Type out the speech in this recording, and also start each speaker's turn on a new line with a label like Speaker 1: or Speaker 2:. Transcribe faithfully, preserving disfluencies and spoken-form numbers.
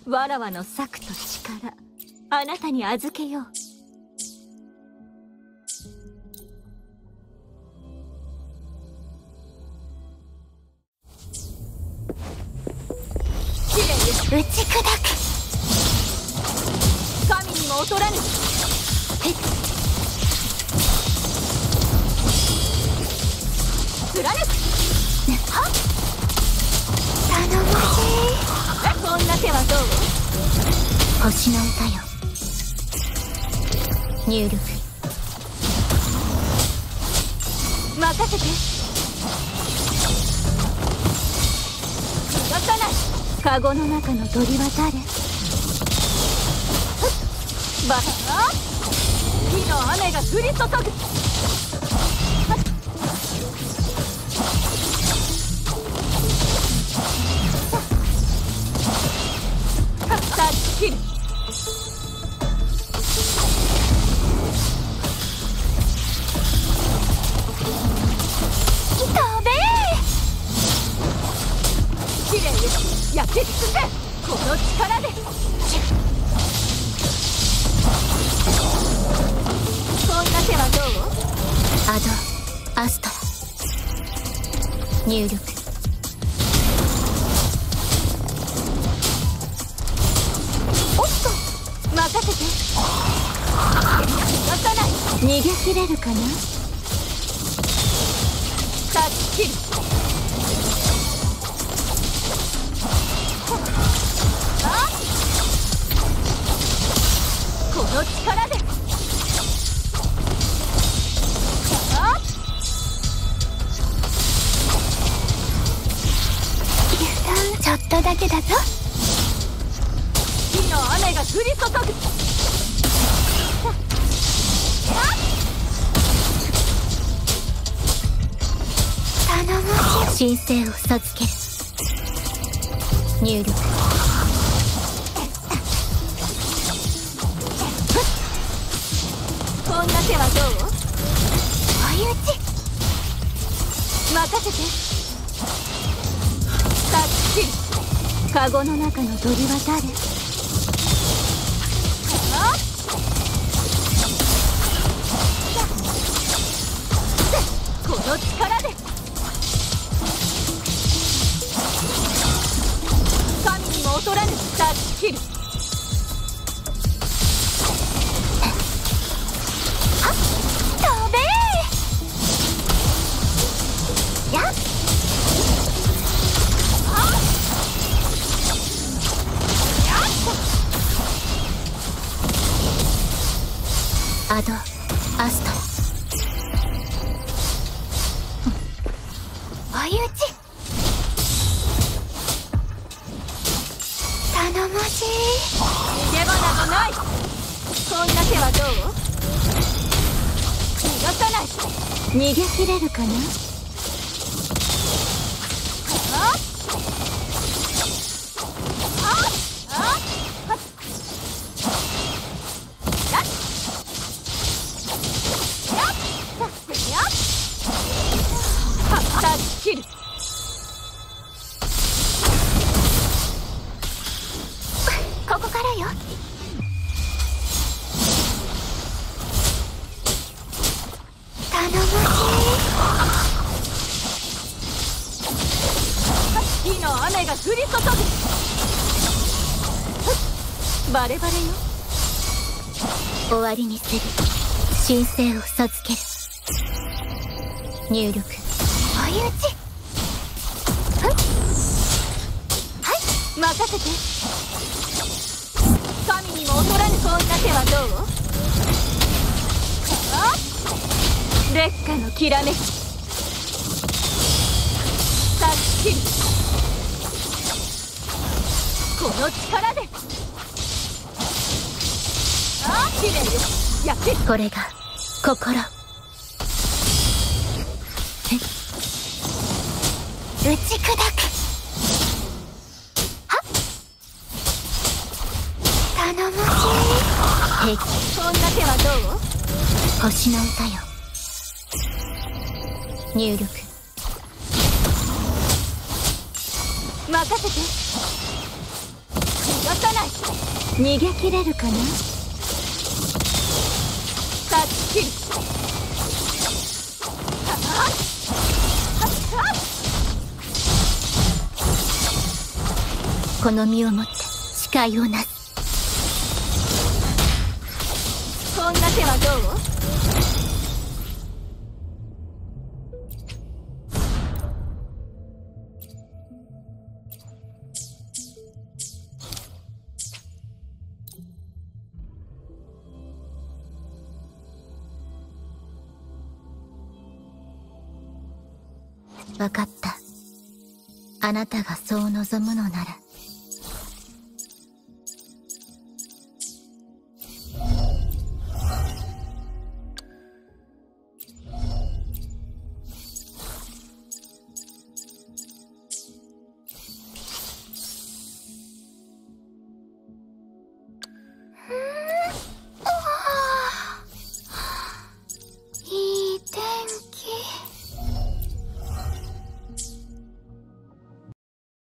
Speaker 1: わらわの策と力、あなたに預けよう。
Speaker 2: 打ち砕く。
Speaker 1: 神にも劣らぬ。貫く。
Speaker 2: はっ、頼もしい。
Speaker 1: こんな手はどう？
Speaker 2: 星の歌よ。入力。
Speaker 1: 任せて。逃がさない。カゴの中の鳥は誰？バカ！火の雨が降り注ぐ。タッチ切る。
Speaker 2: 飛べー。
Speaker 1: きれいに焼き尽くせ。この力で。こんな手はどう？
Speaker 2: アドアストラ。入力。
Speaker 1: おっと任せて。逃がさない。逃げ切れるかな。タッチ切る。あっ、この力で。あっ、
Speaker 2: ちょっとだけだぞ。
Speaker 1: 火の雨が降り注ぐ。
Speaker 2: 頼もしい。神聖を授ける。入力。
Speaker 1: こんな手はどう？
Speaker 2: 追い打ち。
Speaker 1: 任せて。タッチ切る。カゴの中の鳥は誰？あっ、この力で。神にも劣らぬ。タッチ切る。
Speaker 2: 飛べー。やっ、アドアストラ。追い打ち。頼もしい。
Speaker 1: 逃げ場などない。こんな手はどう？逃がさない。逃げ切れるかな。あっ、あっ、あっ、やっやっやっ、タッチ切る。
Speaker 2: ここからよ。頼もし
Speaker 1: い。火の雨が降り注ぐ。バレバレよ。
Speaker 2: 終わりにする。神聖を授ける。入力。追い打ち。
Speaker 1: 任せて。神にも劣らぬ。こんな手はどう？あっ、烈火のきらめき。タッチ切る。この力で。あっ、きれいよ。やって。
Speaker 2: これが心。え、打ち砕く。はっ、頼もしい。平気。
Speaker 1: こんな手はどう？
Speaker 2: 星の歌よ。入力。
Speaker 1: 任せて。逃がさない。 逃げ切れるかな。断ち切る。はっはっはっ。
Speaker 2: この身をもって誓いをなす。
Speaker 1: こんな手はどう。
Speaker 2: わかった。あなたがそう望むのなら